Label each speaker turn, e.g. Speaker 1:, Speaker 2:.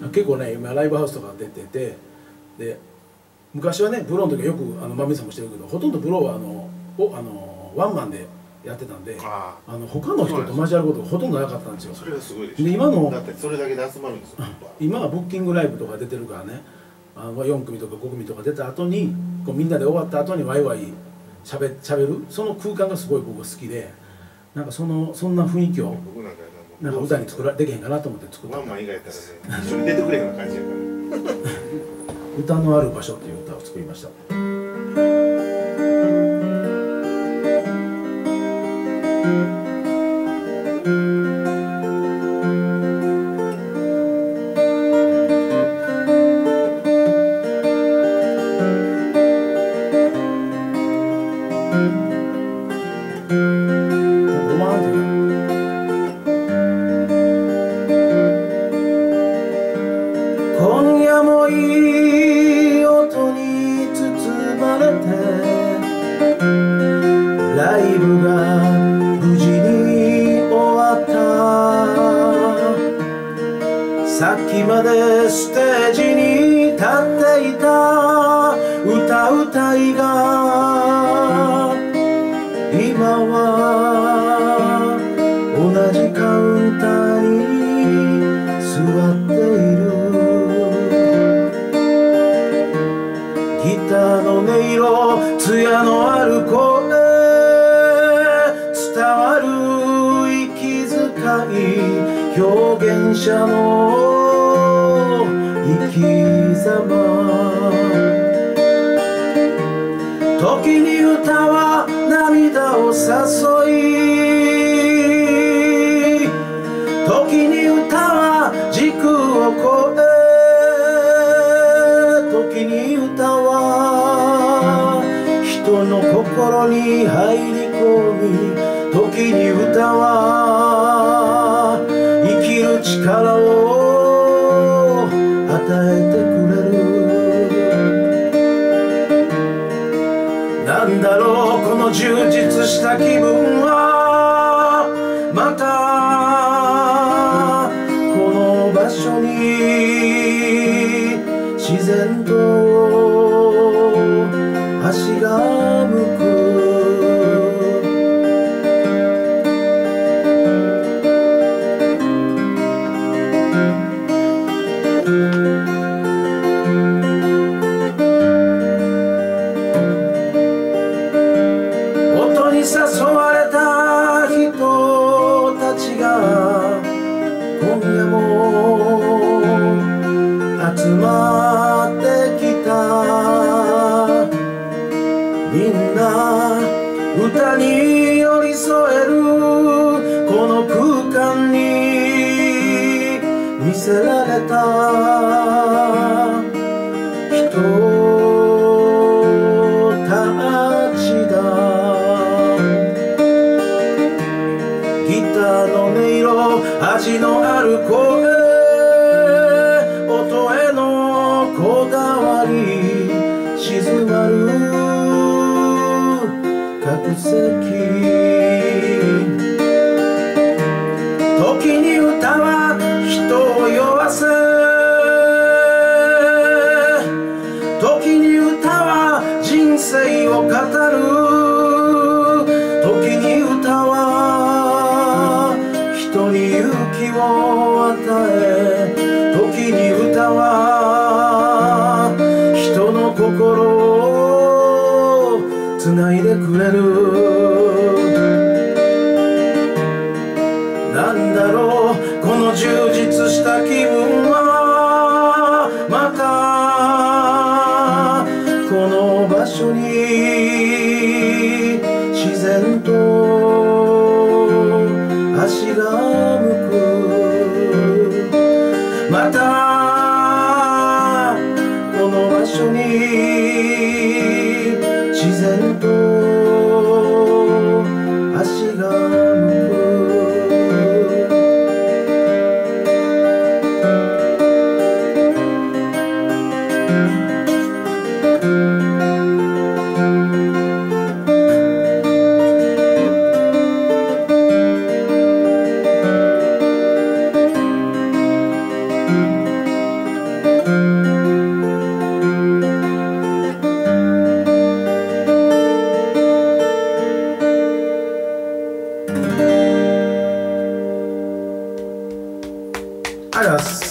Speaker 1: 結構ね今ライブハウスとか出てて、で昔はねブローの時はよくマミさんもしてるけど、ほとんどブローはワンマンでやってたんで、他の人と交わることがほとんどなかったんですよ。
Speaker 2: それがすごいでしょ。
Speaker 1: で今の
Speaker 2: だってそれだけで集まるんですよ。
Speaker 1: 今はブッキングライブとか出てるからね、4組とか5組とか出た後にこうみんなで終わった後にワイワイしゃべる、その空間がすごい僕は好きで、なんかそんな雰囲気をなんか歌にできへんかなと思って作った。
Speaker 2: ワンマン以外やったらね、一緒に出てくれような感じやから。
Speaker 1: 歌のある場所っていう歌を作りました。今夜もいい音に包まれて、ライブが無事に終わった。さっきまでステージに立っていた歌うたいが今は同じカウンターに座っている。ギターの音色、艶のある声、伝わる息遣い、表現者の生き様。時に歌は涙を誘い、時に歌は時空を超え、時に歌は人の心に入り込み、時に歌は生きる力を与えてくれる。なんだろうこの充実した気分は、またこの場所に自然と足が向く。音に誘われた人たちが今夜も集まってきた。みんな歌に寄り添えるこの空間に魅せられた人たちだ。ギターの音色、味のある声、音へのこだわり、静まる客席。時に歌は人を酔わせ、時に歌は人生を語る、時に歌は人に勇気を与え、時に歌は人の心をつないでくれる。なんだろうこの充実した気分は、またこの場所に自然と足が向く。またこの場所に自然と足が向く。 ありがとうございます。